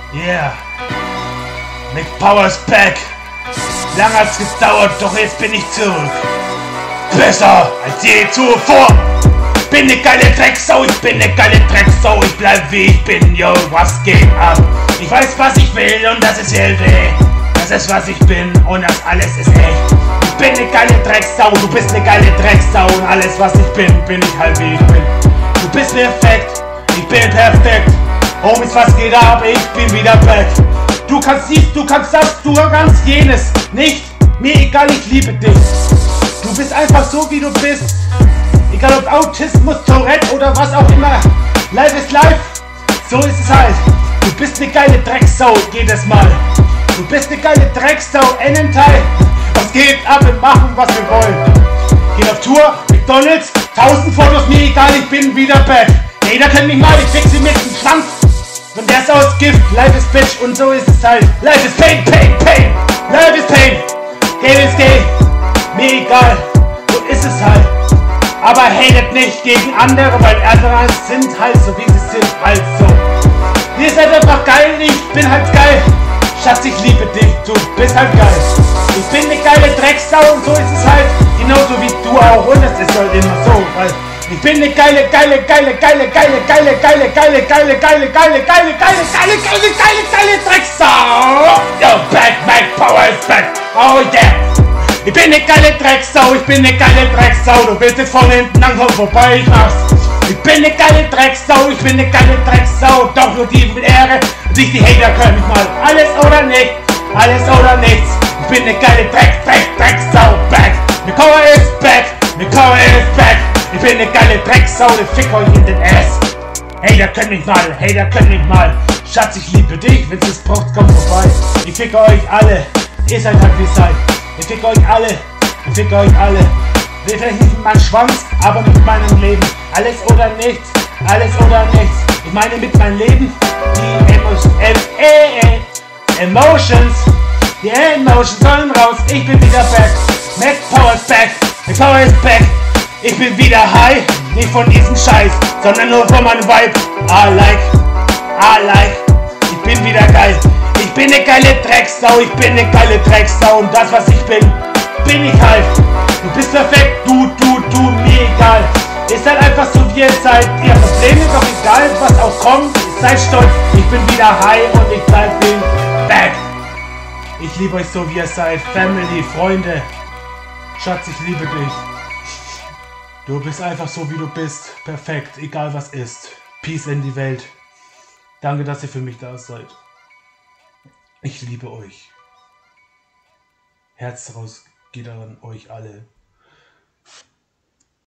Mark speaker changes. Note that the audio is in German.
Speaker 1: Yeah. McPower's back. Lang hat's gedauert, doch jetzt bin ich zurück. Besser als je zuvor. Bin ne geile Drecksau, ich bin ne geile Drecksau. Ich bleib wie ich bin, yo, was geht ab? Ich weiß, was ich will und das ist LD. Das ist, was ich bin und das alles ist echt. Ich bin ne geile Drecksau, du bist ne geile Drecksau. Und alles, was ich bin ich halt wie ich bin. Du bist perfekt, ich bin perfekt. Homies, was geht ab? Ich bin wieder back. Du kannst dies, du kannst das, du kannst jenes. Nicht, mir egal, ich liebe dich. Du bist einfach so, wie du bist. Egal ob Autismus, Tourette oder was auch immer. Life is life, so ist es halt. Du bist ne geile Drecksau, jedes Mal. Du bist ne geile Drecksau, Ennenteil. Was geht ab, wir machen, was wir wollen. Gehen auf Tour, McDonalds, 1000 Fotos, mir egal, ich bin wieder back. Jeder kennt mich mal, ich fick sie mit dem Schwanz. Und der ist aus Gift, life is bitch und so ist es halt. Life is pain, pain, pain. Life is pain. Gay ist gay, mir egal, so ist es halt. Aber hatet nicht gegen andere, weil andere sind halt so, wie sie sind, halt so. Ihr seid einfach geil, ich bin halt geil. Schatz, ich liebe dich, du bist halt geil. Ich bin ne geile Drecksau und so ist es halt. Genauso wie du auch und es ist halt immer so, weil ich bin ne geile Drecksau. Yo, back, McPower is back. Oh yeah. Ich bin ne geile Drecksau, ich bin ne geile Drecksau. Du willst jetzt von hinten ankommen, wobei ich mach's. Ich bin ne geile Drecksau, ich bin ne geile Drecksau. Doch nur die mit Ehre und nicht die Hater können mich mal. Alles oder nicht, alles oder nichts. Ich bin ne geile Drecksau, back. McPower is back, McPower is back. Ich bin ne geile Drecksau, ich fick euch in den Ass. Hater können mich mal, Hater können mich mal. Schatz, ich liebe dich, wenn's es braucht, kommt vorbei. Ich ficke euch alle, ihr seid halt wie ihr seid. Ich ficke euch alle, ich ficke euch alle. Vielleicht nicht mit meinem Schwanz, aber mit meinem Leben. Alles oder nichts, alles oder nichts. Ich meine mit meinem Leben, die Emotions, die Emotions sollen raus. Ich bin wieder back, McPower is back, McPower is back. Ich bin wieder high, nicht von diesem Scheiß, sondern nur von meinem Vibe. I like, ich bin wieder geil. Ich bin ne geile Drecksau, ich bin ne geile Drecksau. Und das, was ich bin ich halt. Du bist perfekt, du, mir egal. Ihr seid einfach so, wie ihr seid. Ihr Probleme, doch egal, was auch kommt. Seid stolz, ich bin wieder high und ich bin back. Ich liebe euch so, wie ihr seid. Family, Freunde. Schatz, ich liebe dich. Du bist einfach so, wie du bist. Perfekt, egal was ist. Peace in die Welt. Danke, dass ihr für mich da seid. Ich liebe euch. Herz raus geht an euch alle.